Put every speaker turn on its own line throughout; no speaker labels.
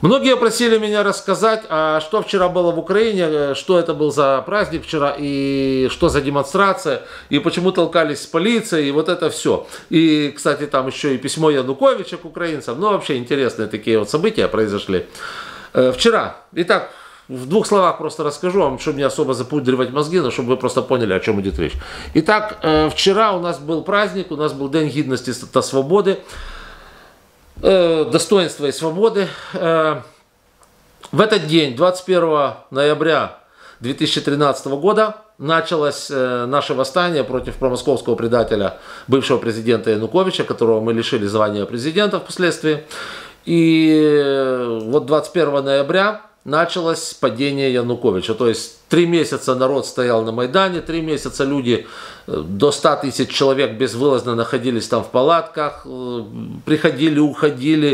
Многие просили меня рассказать, а что вчера было в Украине, что это был за праздник вчера, и что за демонстрация, и почему толкались с полицией, и вот это все. И, кстати, там еще и письмо Януковича к украинцам. Ну, вообще интересные такие вот события произошли вчера. Итак, в двух словах просто расскажу вам, чтобы не особо запудривать мозги, но чтобы вы просто поняли, о чем идет речь. Итак, вчера у нас был праздник, у нас был День гідності та свободы. Достоинства и свободы. В этот день, 21 ноября 2013 года, началось наше восстание против промосковского предателя, бывшего президента Януковича, которого мы лишили звания президента впоследствии. И вот 21 ноября началось падение Януковича. То есть 3 месяца народ стоял на Майдане, 3 месяца люди, до 100 тысяч человек безвылазно находились там в палатках, приходили, уходили.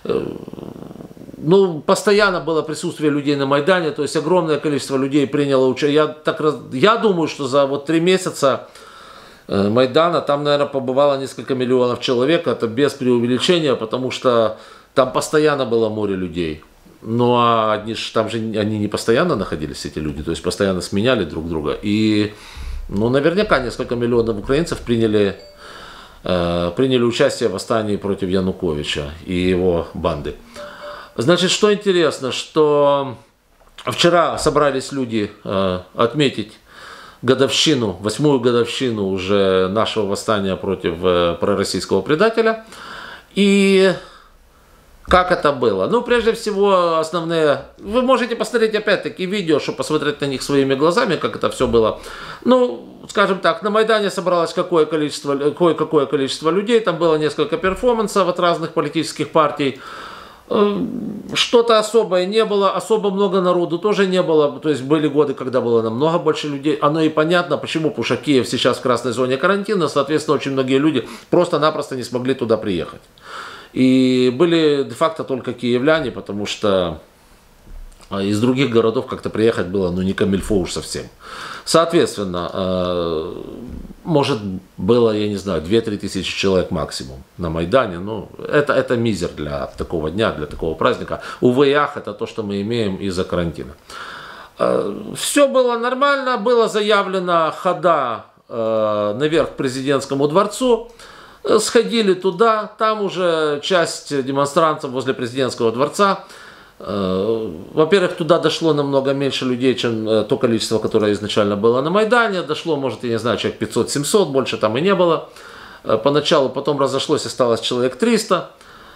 Ну, постоянно было присутствие людей на Майдане, то есть огромное количество людей приняло участие. Я думаю, что за вот 3 месяца Майдана там, наверное, побывало несколько миллионов человек, это без преувеличения, потому что там постоянно было море людей. Ну, а там же они не постоянно находились, эти люди, то есть постоянно сменяли друг друга. И, ну, наверняка несколько миллионов украинцев приняли участие в восстании против Януковича и его банды. Значит, что интересно, что вчера собрались люди отметить годовщину, 8-ю годовщину уже нашего восстания против пророссийского предателя. И как это было? Ну, прежде всего, основные... Вы можете посмотреть, опять-таки, видео, чтобы посмотреть на них своими глазами, как это все было. Ну, скажем так, на Майдане собралось кое-какое количество людей. Там было несколько перформансов от разных политических партий. Что-то особое не было, особо много народу тоже не было. То есть были годы, когда было намного больше людей. Оно и понятно, почему, потому что Киев сейчас в красной зоне карантина. Соответственно, очень многие люди просто-напросто не смогли туда приехать. И были де-факто только киевляне, потому что из других городов как-то приехать было, ну, не камильфо уж совсем. Соответственно, может было, я не знаю, 2-3 тысячи человек максимум на Майдане. Ну, это мизер для такого дня, для такого праздника. Увы и ах, это то, что мы имеем из-за карантина. Все было нормально, было заявлено хода наверх к президентскому дворцу. Сходили туда, там уже часть демонстрантов возле президентского дворца. Во-первых, туда дошло намного меньше людей, чем то количество, которое изначально было на Майдане. Дошло, может, я не знаю, человек 500-700, больше там и не было. Поначалу, потом разошлось, осталось человек 300.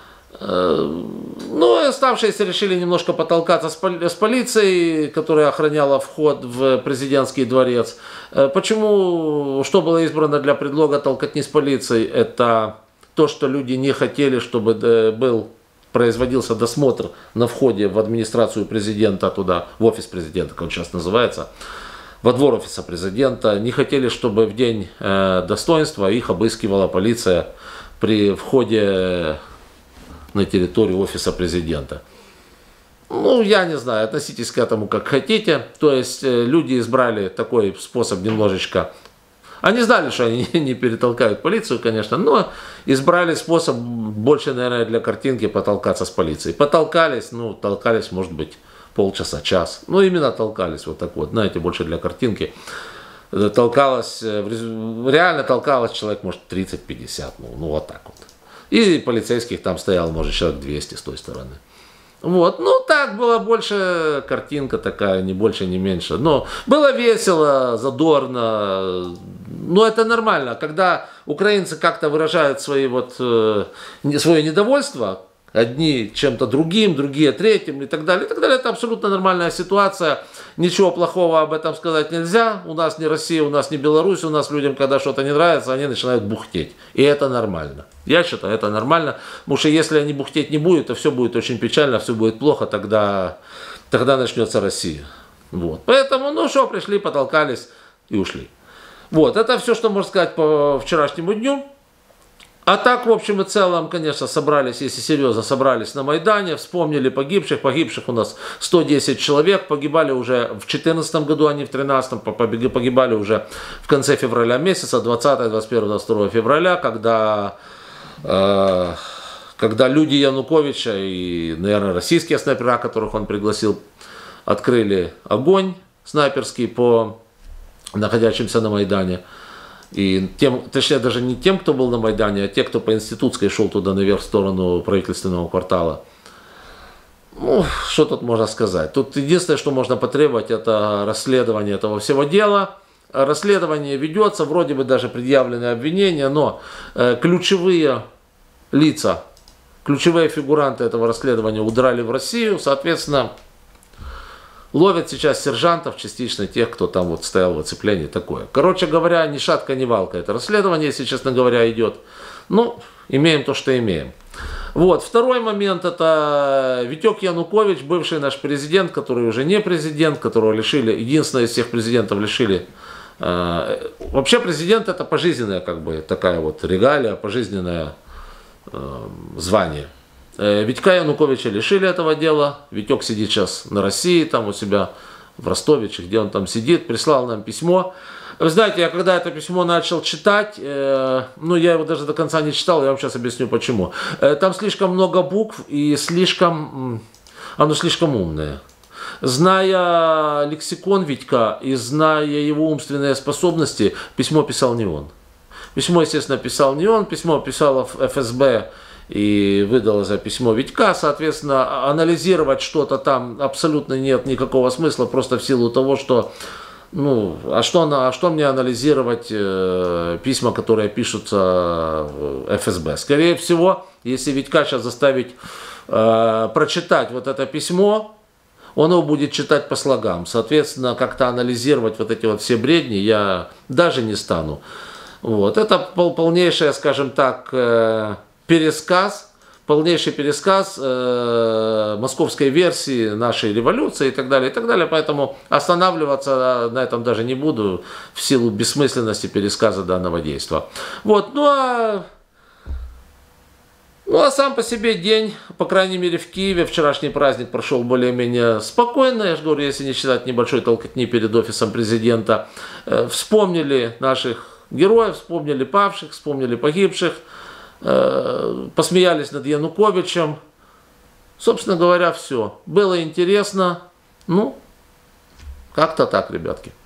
Ну, и оставшиеся решили немножко потолкаться с полицией, которая охраняла вход в президентский дворец. Почему, что было избрано для предлога толкотни с полицией? Это то, что люди не хотели, чтобы производился досмотр на входе в администрацию президента туда, в офис президента, как он сейчас называется, во двор офиса президента. Не хотели, чтобы в день достоинства их обыскивала полиция при входе на территорию офиса президента. Ну, я не знаю, относитесь к этому как хотите. То есть люди избрали такой способ немножечко. Они знали, что они не перетолкают полицию, конечно, но избрали способ больше, наверное, для картинки потолкаться с полицией. Потолкались, ну, толкались, может быть, полчаса, час. Ну, именно толкались вот так вот, знаете, больше для картинки. Толкалось, реально толкалось человек, может, 30-50, ну, вот так вот. И полицейских там стояло, может, человек 200 с той стороны. Вот, ну так было больше картинка такая, ни больше, ни меньше. Но было весело, задорно. Но это нормально, когда украинцы как-то выражают свое недовольство, одни чем-то другим, другие третьим и так далее. И так далее. Это абсолютно нормальная ситуация. Ничего плохого об этом сказать нельзя. У нас не Россия, у нас не Беларусь. У нас людям, когда что-то не нравится, они начинают бухтеть. И это нормально. Я считаю, это нормально. Потому что если они бухтеть не будут, то все будет очень печально, все будет плохо, тогда начнется Россия. Вот. Поэтому, ну что, пришли, потолкались и ушли. Вот, это все, что можно сказать по вчерашнему дню. А так, в общем и целом, конечно, собрались, если серьезно, собрались на Майдане, вспомнили погибших. Погибших у нас 110 человек, погибали уже в 2014 году, а не в 2013, погибали уже в конце февраля месяца, 20, 21, 22 февраля, когда когда люди Януковича и, наверное, российские снайпера, которых он пригласил, открыли огонь снайперский по находящимся на Майдане. И тем, точнее, даже не тем, кто был на Майдане, а те, кто по Институтской шел туда наверх в сторону правительственного квартала. Ну, что тут можно сказать? Тут единственное, что можно потребовать, это расследование этого всего дела. Расследование ведется, вроде бы даже предъявлены обвинения, но ключевые лица, ключевые фигуранты этого расследования удрали в Россию, соответственно, ловят сейчас сержантов, частично тех, кто там вот стоял в оцеплении, такое. Короче говоря, ни шатка, ни валка это расследование, если честно говоря, идет. Ну, имеем то, что имеем. Вот, второй момент, это Витек Янукович, бывший наш президент, который уже не президент, которого лишили, единственное из всех президентов лишили. Вообще президент это пожизненная, как бы, такая вот регалия, пожизненное звание. Витька Януковича лишили этого дела. Витек сидит сейчас на России, там у себя в Ростовиче, где он там сидит, прислал нам письмо. Вы знаете, я когда это письмо начал читать, ну я его даже до конца не читал, я вам сейчас объясню почему. Там слишком много букв и оно слишком умное. Зная лексикон Витька и зная его умственные способности, письмо писал не он. Письмо, естественно, писал не он, письмо писала ФСБ и выдала за письмо Витька, соответственно, анализировать что-то там абсолютно нет никакого смысла, просто в силу того, что, ну, а что мне анализировать письма, которые пишутся в ФСБ? Скорее всего, если Витька сейчас заставить прочитать вот это письмо, он его будет читать по слогам. Соответственно, как-то анализировать вот эти вот все бредни я даже не стану. Вот. Это полнейшая, скажем так, полнейший пересказ московской версии нашей революции и так далее, и так далее. Поэтому останавливаться на этом даже не буду в силу бессмысленности пересказа данного действия. Вот. Ну а сам по себе день, по крайней мере в Киеве, вчерашний праздник прошел более-менее спокойно. Я же говорю, если не считать небольшой толкотни перед офисом президента. Вспомнили наших героев, вспомнили павших, вспомнили погибших. Посмеялись над Януковичем. Собственно говоря, все. Было интересно. Ну, как-то так, ребятки.